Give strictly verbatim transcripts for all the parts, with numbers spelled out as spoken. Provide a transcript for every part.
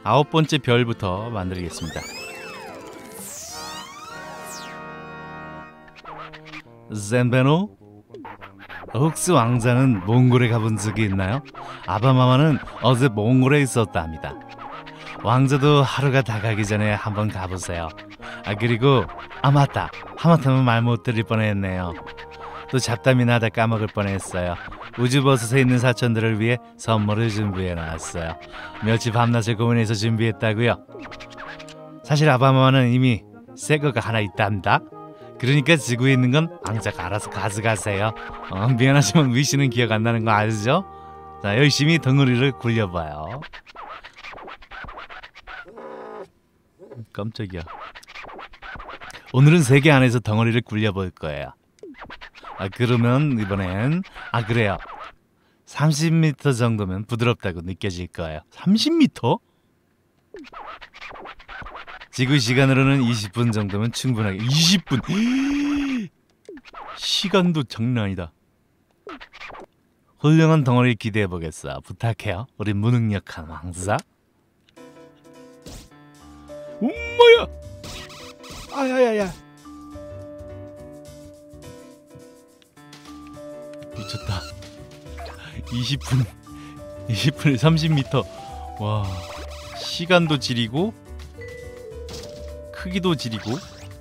아홉 번째 별부터 만들겠습니다. 젠베노? 혹시 왕자는 몽골에 가본 적이 있나요? 아바마마는 어제 몽골에 있었다 합니다. 왕자도 하루가 다 가기 전에 한번 가보세요. 아 그리고 아 맞다, 하마터면 말 못 드릴 뻔했네요. 또 잡담이나 하다 까먹을 뻔했어요. 우주버섯에 있는 사촌들을 위해 선물을 준비해놨어요. 며칠 밤낮을 고민해서 준비했다고요? 사실 아바마마는 이미 새 거가 하나 있답니다. 그러니까 지구에 있는 건 왕자가 알아서 가져가세요. 어, 미안하지만 위씨는 기억 안 나는 거 아시죠? 자, 열심히 덩어리를 굴려봐요. 깜짝이야. 오늘은 세계 안에서 덩어리를 굴려볼 거예요. 아 그러면 이번엔 아 그래요. 삼십 미터 정도면 부드럽다고 느껴질 거예요. 삼십 미터? 지구 시간으로는 이십 분 정도면 충분하게. 이십 분! 시간도 장난 아니다. 훌륭한 덩어리를 기대해보겠어. 부탁해요. 우리 무능력한 왕자. 엄마야! 아야야야! 미쳤다. 이십 분 이십 분에 삼십 미터. 와, 시간도 지리고 크기도 지리고.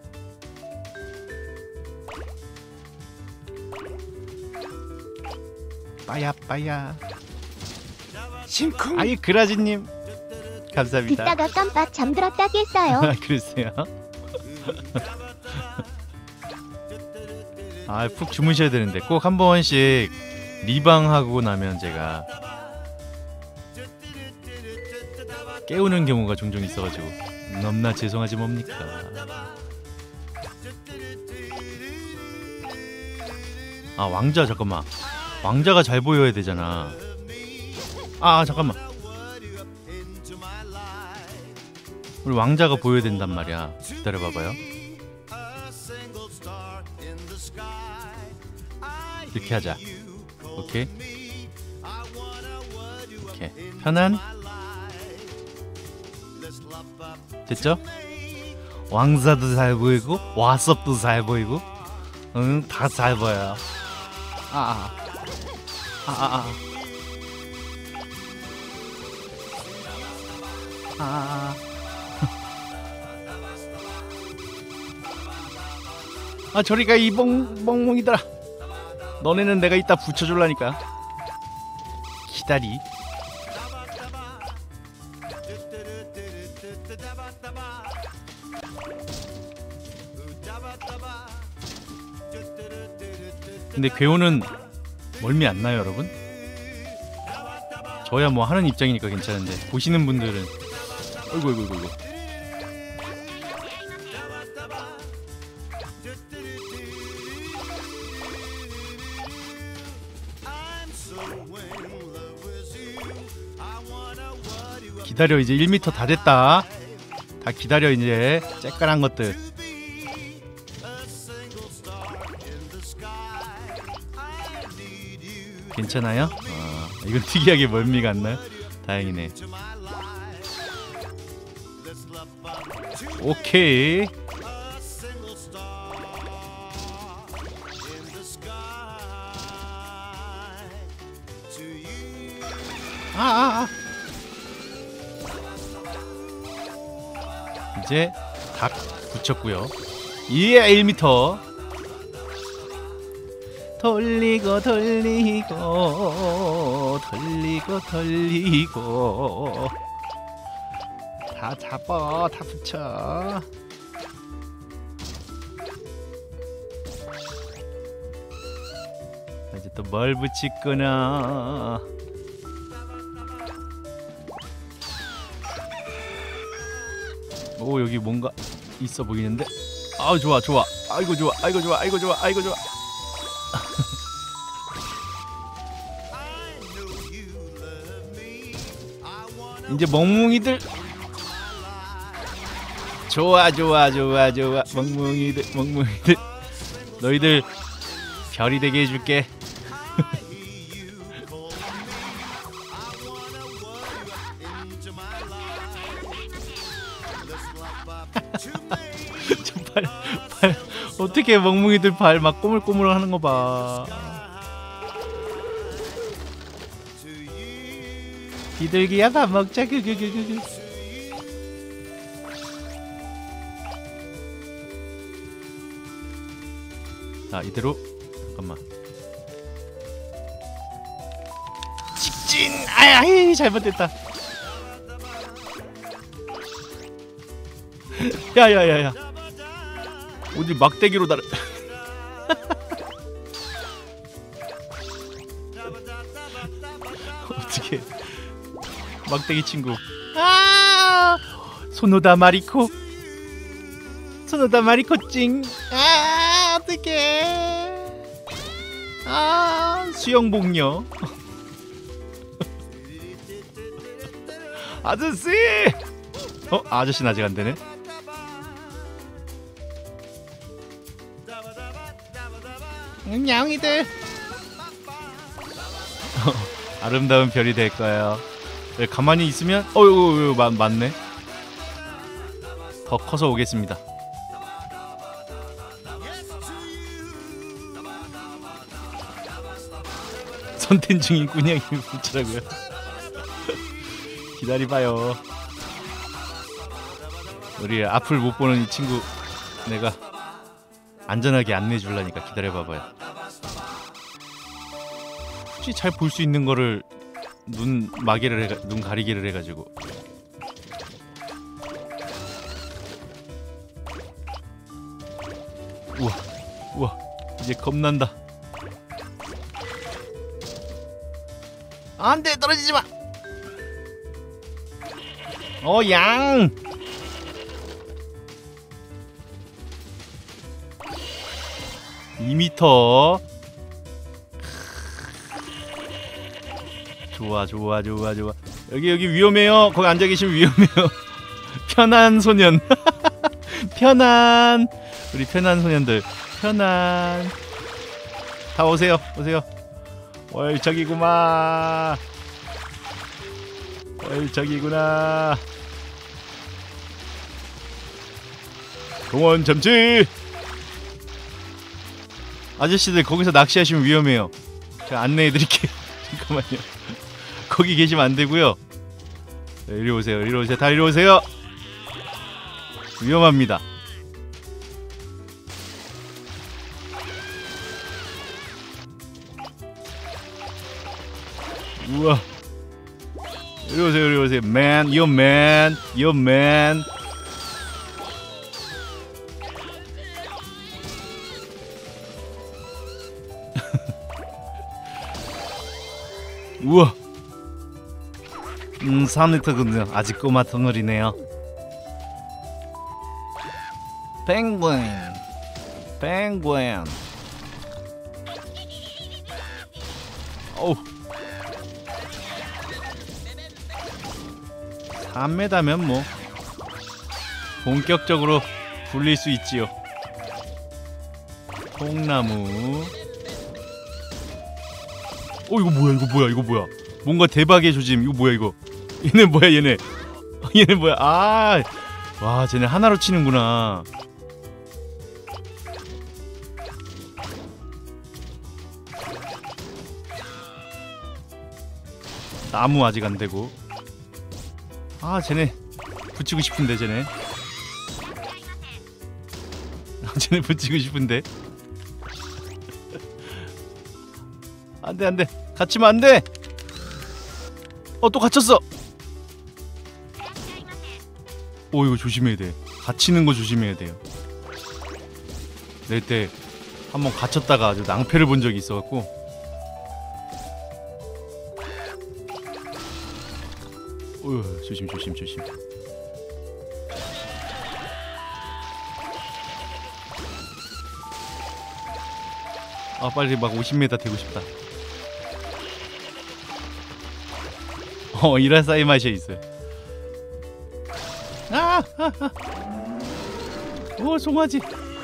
빠야 빠야. 심쿵. 아이 그라지님 감사합니다. 듣다가 깜빡 잠들었다 깼어요. 그러세요? 아, 푹 주무셔야 되는데 꼭 한 번씩 리방하고 나면 제가 깨우는 경우가 종종 있어가지고 너무나 죄송하지 뭡니까. 아 왕자 잠깐만. 왕자가 잘 보여야 되잖아. 아 잠깐만. 우리 왕자가 보여야 된단 말이야. 기다려봐봐요. 이렇게 하자. 오케이. 오케이. 편안. 됐죠? 왕자도 잘 보이고 와섭도 잘 보이고 응, 다 잘 보여요. 아아 아아아 아아아 아 저리가 이 멍, 멍멍이들아. 너네는 내가 이따 붙여줄라니까. 기다리. 근데 괴호는 멀미 안 나요 여러분? 저야 뭐 하는 입장이니까 괜찮은데 보시는 분들은 어이구 어이구 어이구. 기다려. 이제 일 미터 다 됐다. 다 기다려. 이제 쬐깔한 것들. 괜찮아요? 아, 이건 특이하게 멀미가 안 나요? 다행이네. 오케이. 아, 아, 아. 이제 다 붙였고요. 예, 일 미터. 돌리고 돌리고 돌리고 돌리고 다 잡아. 다 붙여. 이제 또 뭘 붙일 거나. 오 여기 뭔가 있어 보이는데. 아우 좋아 좋아. 아이고 좋아. 아이고 좋아. 아이고 좋아. 아이고 좋아. 이제 멍뭉이들. 좋아 좋아 좋아 좋아. 멍뭉이들 멍뭉이들. 너희들 별이 되게 해줄게. 저 발, 발 어떻게 멍멍이들 발 막 꼬물꼬물 하는 거 봐. 비둘기야 밥 먹자. 그그그그. 자 이대로 잠깐만. 직진. 아이 잘못됐다. 야야야야. 어디 막대기로 날아. 어떻게 막대기 친구. 아 소노다 마리코. 소노다 마리코 찡. 아 어떡해. 아 수영복녀. 아저씨. 어 아저씨는 아직 안 되네. 냥이들. 어, 아름다운 별이 될 거예요. 가만히 있으면 어유 맞 맞네. 더 커서 오겠습니다. 선텐 중인 꾸냥이 붙이라고요. 기다리봐요. 우리 앞을 못 보는 이 친구 내가 안전하게 안내해 줄라니까 기다려봐봐요. 혹시 잘 볼 수 있는 거를 눈 마개를 해가 눈 가리개를 해가지고. 우와 우와 이제 겁난다. 안돼 떨어지지 마. 어 양. 이 미터. 좋아 좋아 좋아 좋아. 여기 여기 위험해요. 거기 앉아 계시면 위험해요. 편한 소년. 편한 우리 편한 소년들 편한. 다 오세요 오세요. 월척이구만. 월척이구나. 공원 잠시. 아저씨들 거기서 낚시하시면 위험해요. 제가 안내해드릴게요. 잠깐만요. 거기 계시면 안 되고요. 네, 이리 오세요. 이리 오세요. 다 이리 오세요. 위험합니다. 우와. 이리 오세요. 이리 오세요. Man, you're man, you're man. 우와. 음, 삼 미터군요. 아직 꼬마 덩어리네요. 펭귄. 펭귄. 어우. 삼 미터면 뭐 본격적으로 굴릴 수 있지요. 통나무. 어 이거 뭐야 이거 뭐야 이거 뭐야. 뭔가 대박의 조짐. 이거 뭐야 이거. 얘네 뭐야 얘네. 얘네 뭐야. 아, 와 쟤네 하나로 치는구나. 나무 아직 안 되고. 아 쟤네 붙이고 싶은데 쟤네. 쟤네 붙이고 싶은데. 안돼 안돼 갇히면 안돼. 어 또 갇혔어. 오 이거 조심해야 돼. 갇히는 거 조심해야 돼요. 내 때 한번 갇혔다가 아주 낭패를 본 적이 있어갖고. 어 조심 조심 조심. 아 빨리 막 오십 미터 되고 싶다. 어 이라사이 맛이 있어요. 아, 아, 아. 오 송아지.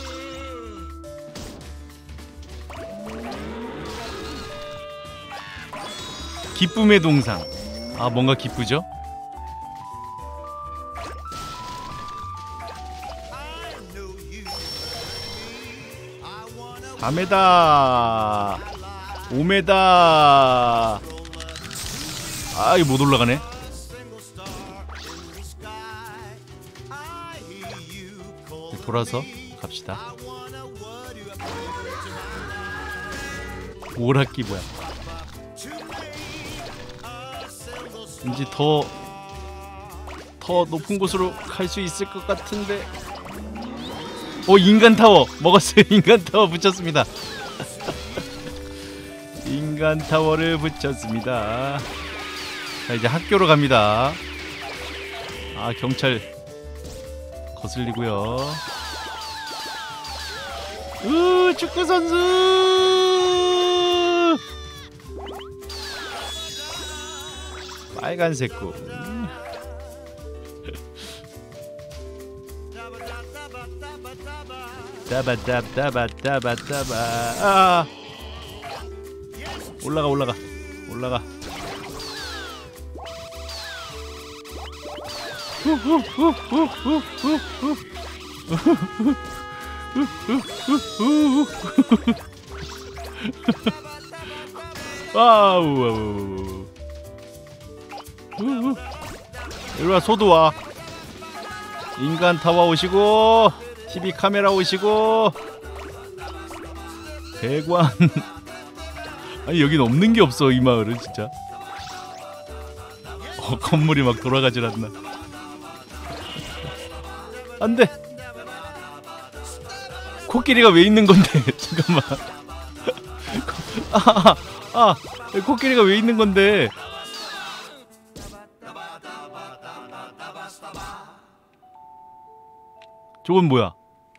기쁨의 동상. 아 뭔가 기쁘죠? 사 미터, 오 미터. 아, 이거 못 올라가네. 돌아서 갑시다. 오락기 뭐야? 왠지 더, 더 높은 곳으로 갈 수 있을 것 같은데. 오, 인간 타워 먹었어요. 인간 타워 붙였습니다. 인간 타워를 붙였습니다. 자, 이제 학교로 갑니다. 아, 경찰 거슬리고요. 으, 축구 선수. 빨간색 구. 따바따바따바따바. 아, 올라가 올라가 올라가. 와우. 이리와 소두와. 인간 타워 오시고, 티비 카메라 오시고, 대관. 아니, 여긴 없는 게 없어, 이 마을은 진짜. 어, 건물이 막 돌아가질 않나. 안돼. 코끼리가 왜 있는 건데? 잠깐만. 아, 아, 아, 코끼리가 왜 있는 건데? 저건 뭐야?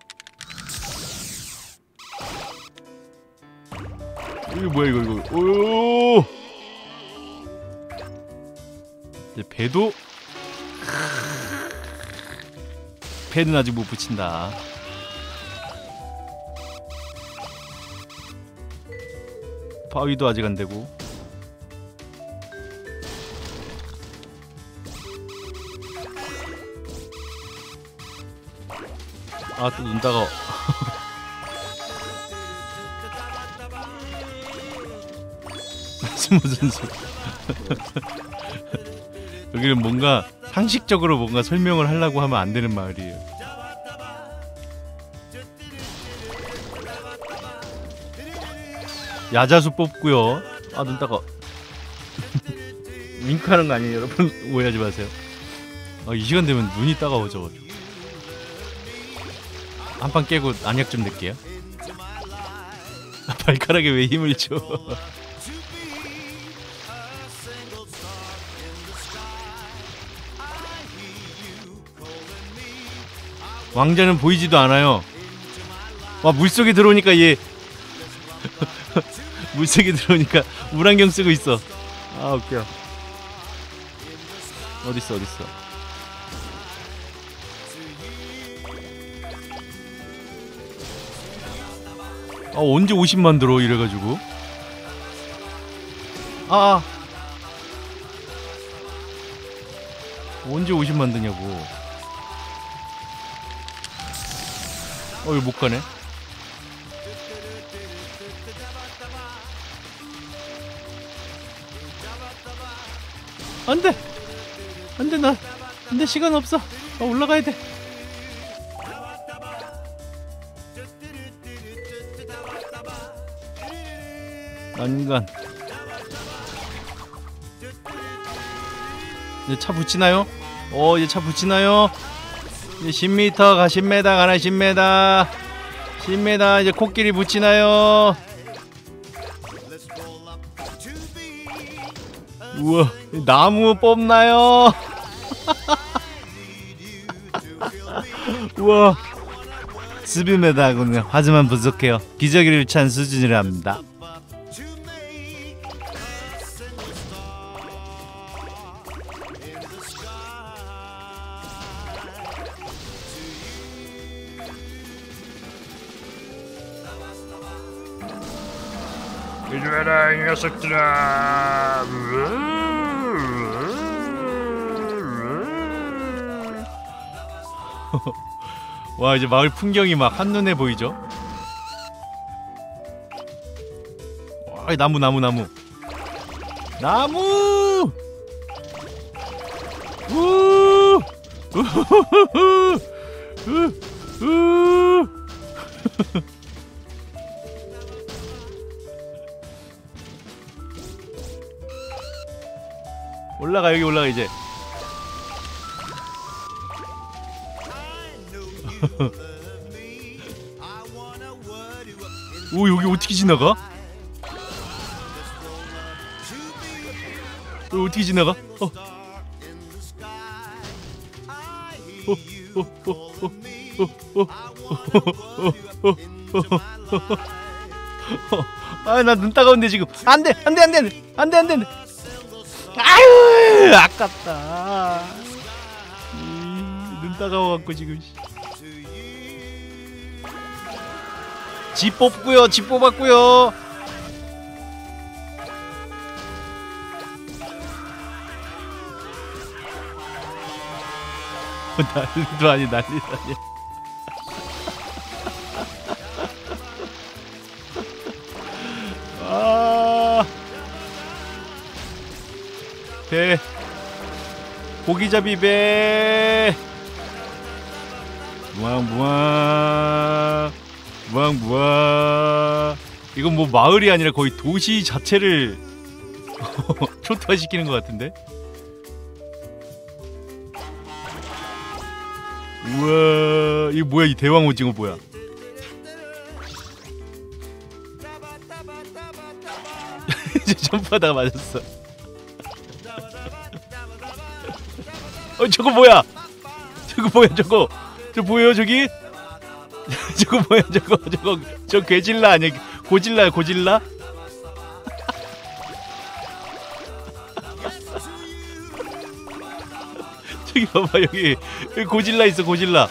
이거 뭐야 이거 이거? 오! 이제 배도 배는 아직 못 붙인다. 바위도 아직 안 되고. 아, 또 눈 따가워. 스모 선수. 여기는 뭔가 상식적으로 뭔가 설명을 하려고 하면 안 되는 마을이에요. 야자수 뽑고요. 아, 눈 따가워. 윙크하는 거 아니에요, 여러분? 오해하지 마세요. 아, 이 시간 되면 눈이 따가워져가지고. 한판 깨고 안약 좀 낼게요. 발가락에 왜 힘을 줘? 왕자는 보이지도 않아요. 와, 물속에 들어오니까 얘 물속에 들어오니까 물안경 쓰고 있어. 아, 웃겨. 어딨어 어딨어. 아, 언제 오십만 들어 이래가지고. 아, 언제 오십만 드냐고. 어, 이거 못 가네. 안돼 안돼. 나 안돼. 시간 없어. 나 올라가야 돼. 난간. 이제 차 붙이나요? 어, 이제 차 붙이나요? 이제 십 미터 가. 십 미터 가나. 십 미터 십 미터. 이제 코끼리 붙이나요? 우와, 나무 뽑나요? 우와, 십일 미터군요. 하지만 부족해요. 기저귀를 찬 수준이랍니다. 이리와라, 이 녀석들아. 와, 이제 마을 풍경이 막 한눈에 보이죠? 아이 나무 나무 나무 나무 우 우후후후 우우 올라가 여기 올라가 이제. 오 여기 어떻게 지나가? 어, 어떻게 지나가? 어. 어, 어, 어, 어, 어, 어, 어. 아, 나 눈 따가운데 지금. 안 돼, 안 돼, 안 돼, 안 돼, 안 돼, 안 돼. 아유, 아깝다. 이, 눈 따가워갖고 지금. 집 뽑고요, 집 뽑았고요. 난리도 아니 난리도 아니. 아, 배 고기잡이 배 무왕무왕 무왕무왕. 이건 뭐 마을이 아니라 거의 도시 자체를 초토화시키는 것 같은데. 우와, 이거 뭐야? 이 대왕 오징어 뭐야? 이제 점프하다가 맞았어. 어, 저거 뭐야? 저거 뭐야? 저거 저 보여요 저기? 저거 뭐야? 저거 저거 저 괴질라 아니야? 고질라야 고질라? 저기 봐봐 여기, 여기 고질라 있어 고질라.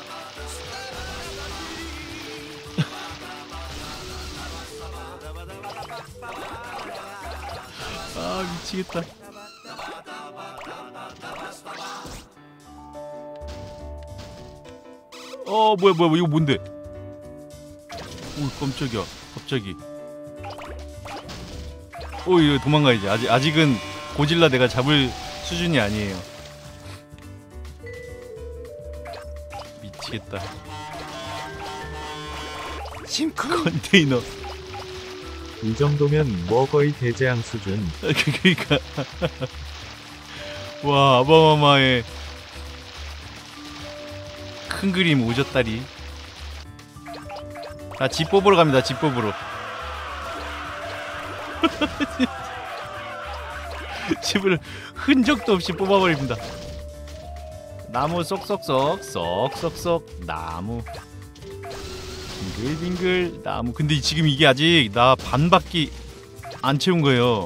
아 미치겠다. 어 뭐야 뭐야 이거 뭔데? 오 깜짝이야 갑자기. 오 이거 도망가야지. 아직 아직은 고질라 내가 잡을 수준이 아니에요. 미치겠다. 싱크 컨테이너. 이 정도면 뭐 거의 대재앙 수준. 그러니까 와 어마어마해. 큰 그림 오졌다리. 자, 집 뽑으러 갑니다. 집 뽑으러. 집을 흔적도 없이 뽑아버립니다. 나무 쏙쏙쏙 쏙쏙쏙 나무 빙글빙글 나무. 근데 지금 이게 아직 나 반밖에 안 채운 거예요.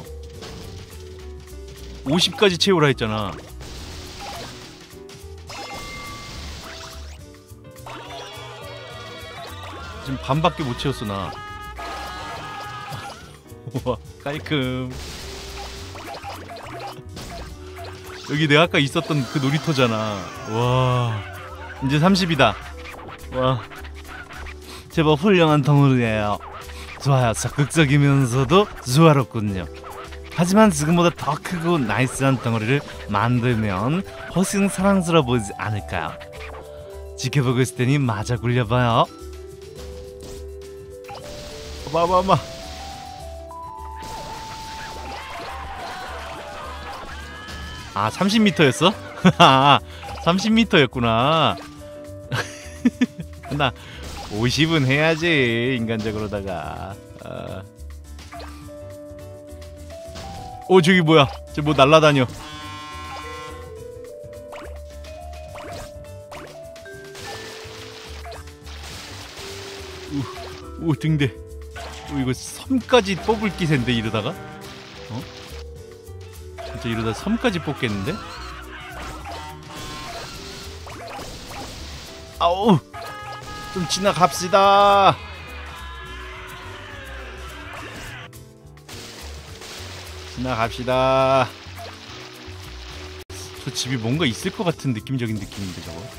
오십까지 채우라 했잖아. 지금 반밖에 못 채웠어 나. 우와 깔끔. 여기 내가 아까 있었던 그 놀이터잖아. 와 이제 삼십이다. 와 제법 훌륭한 덩어리예요. 좋아요. 적극적이면서도 조화롭군요. 하지만 지금보다 더 크고 나이스한 덩어리를 만들면 훨씬 사랑스러워 보이지 않을까요? 지켜보고 있을 테니 마저 굴려봐요. 봐봐봐. 아 삼십 미터였어? 아 삼십 미터였구나. 나 오십은 해야지 인간적으로다가. 아. 오 저기 뭐야? 저 뭐 날라다녀. 우, 우 등대. 오, 이거 섬까지 뽑을 기세인데 이러다가? 어? 진짜 이러다 섬까지 뽑겠는데? 아우! 좀 지나갑시다. 지나갑시다. 저 집이 뭔가 있을 것 같은 느낌적인 느낌인데 저거.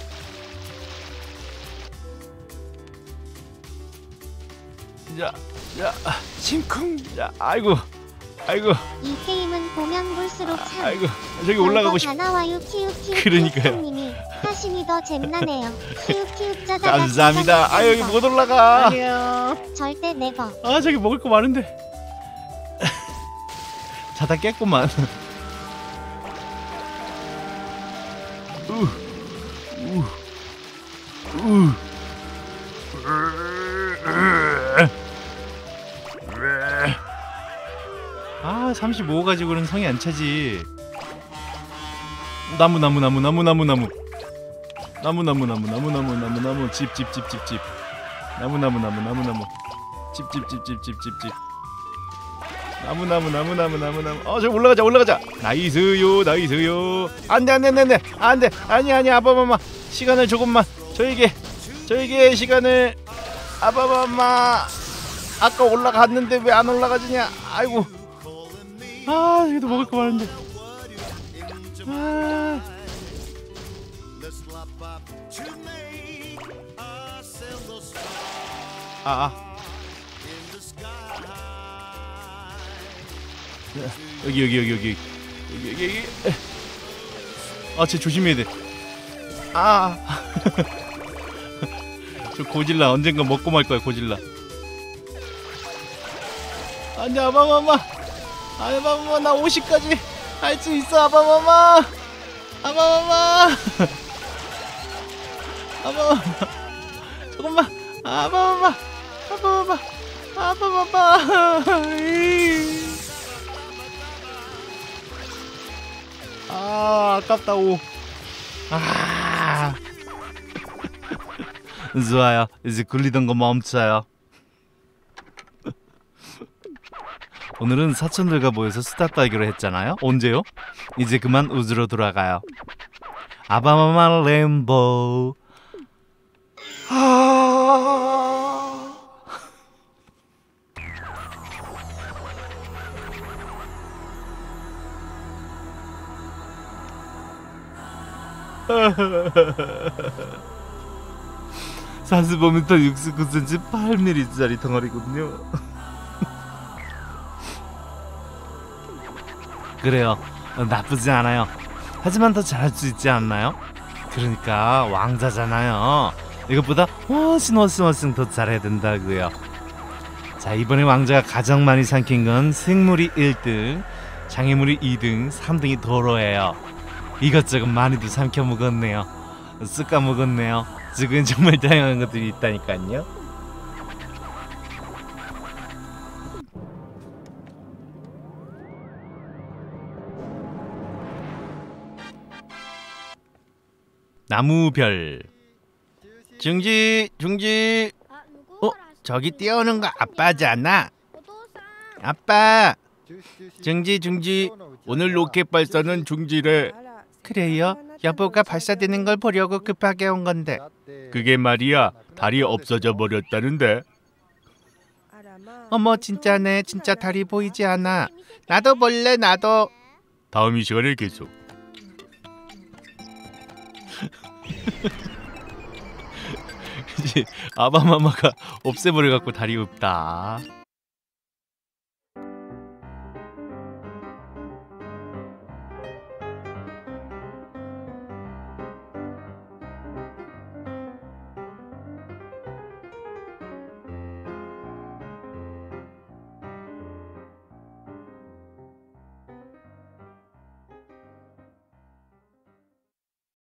야, 야, 심쿵. 야, 아이고, 아이고, 이 게임은 보면 볼수록 참 아이고. 저기 올라가고 별거 싶. 다 나와요. 키읔 키읔 그러니까요. 님이 하심이 더 잼나네요. 키읔 키읔 짜자가 감사합니다. 아 여기 못 올라가. 안녕. 절대 네버. 아 저기 먹을 거 많은데. 자다 깼구만. 우, 우, 우. 아 삼십오 가지고는 성이 안 차지. 나무 나무 나무 나무 나무 나무 나무 나무 나무 나무 나무 나무 나무 집 집 집 집 집 나무 나무 나무 나무 나무 집 집 집 집 집 집 집 나무 나무 나무 나무 나무 나무 어 저기 올라가자 올라가자. 나이스요 나이스요. 안돼 안돼 안돼 안돼 아니 아니 아빠마마 시간을 조금만 저에게 저에게 시간을 아빠마마 아까 올라갔는데 왜 안 올라가지냐. 아이고 아 여기도 먹을 거 많은데. 아. 아, 아. 여기 여기 여기 여기 여기 여기 여기. 아, 쟤 조심해야 돼. 아. 저 고질라 언젠가 먹고 말 거야 고질라. 아니 아바마마 아바마마 나 오십까지 할 수 있어 아바마마 아바마마 아바마마 조금만 아바마마 아바마마 아바마마 아 아깝다 오. 아 좋아요 이제 굴리던 거 멈춰요. 오늘은 사촌들과 모여서 수다 떨기로 했잖아요. 언제요? 이제 그만 우주로 돌아가요. 아바마마 램보. 아... 사십오 미터 육십구 센티미터 팔 밀리미터짜리 덩어리거든요. 그래요. 나쁘지 않아요. 하지만 더 잘할 수 있지 않나요? 그러니까 왕자잖아요. 이것보다 훨씬 훨씬 훨씬 더 잘해야 된다고요. 자 이번에 왕자가 가장 많이 삼킨 건 생물이 일 등, 장애물이 이 등, 삼 등이 도로예요. 이것저것 많이도 삼켜 먹었네요. 쓱까 먹었네요. 지금 정말 다양한 것들이 있다니까요. 나무별. 중지 중지. 어 저기 뛰어오는 거 아빠잖아. 아빠. 중지 중지. 오늘 로켓 발사는 중지래. 그래요? 여보가 발사되는 걸 보려고 급하게 온 건데. 그게 말이야 달이 없어져 버렸다는데. 어머 진짜네. 진짜 달이 보이지 않아. 나도 볼래 나도. 다음 이 시간에 계속. 그치 아바마마가 없애버려갖고 달이 없다.